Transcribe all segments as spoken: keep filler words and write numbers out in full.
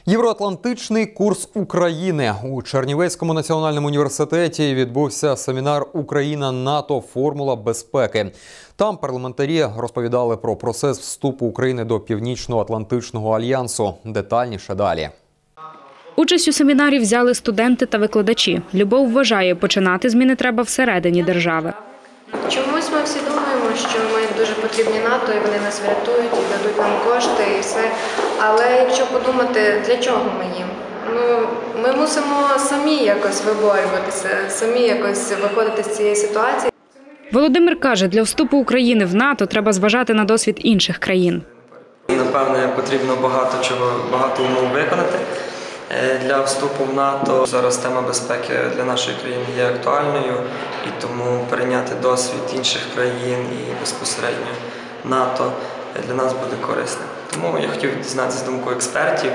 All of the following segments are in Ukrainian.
Євроатлантичний курс України. У Чернівецькому національному університеті відбувся семінар «Україна-НАТО. Формула безпеки». Там парламентарі розповідали про процес вступу України до Північно-Атлантичного альянсу. Детальніше далі. Участь у семінарі взяли студенти та викладачі. Любов вважає, починати зміни треба всередині держави. Чомусь ми всі думаємо, що ми дуже потрібні НАТО, і вони нас врятують, і дадуть нам кошти, і все. Але якщо подумати, для чого ми їм? Ну, ми мусимо самі якось виборюватися, самі якось виходити з цієї ситуації. Володимир каже, для вступу України в НАТО треба зважати на досвід інших країн. Напевне, потрібно багато чого, багато умов виконати для вступу в НАТО. Зараз тема безпеки для нашої країни є актуальною, і тому перейняти досвід інших країн і безпосередньо НАТО для нас буде корисним. Тому я хотів дізнатися думку експертів.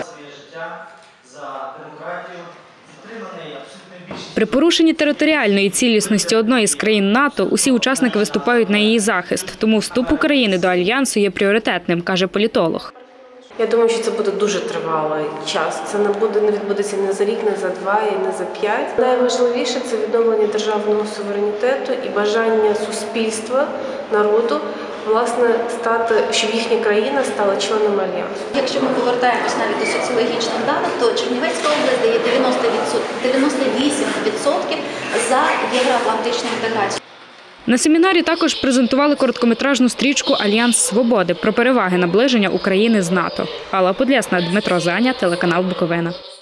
При порушенні територіальної цілісності одної з країн НАТО усі учасники виступають на її захист. Тому вступ України до Альянсу є пріоритетним, каже політолог. Я думаю, що це буде дуже тривалий час. Це не буде, не відбудеться не за рік, не за два і не за п'ять. Найважливіше – це відновлення державного суверенітету і бажання суспільства, народу, власне, стати, щоб їхня країна стала членом Альянсу. Якщо ми повертаємось навіть до соціологічних даних, то Чернівецька область дає дев'яносто вісім відсотків за євроатлантичну інтеграцію. На семінарі також презентували короткометражну стрічку «Альянс Свободи» про переваги наближення України з НАТО. Алла Подлєсна, Дмитро Заня, телеканал Буковина.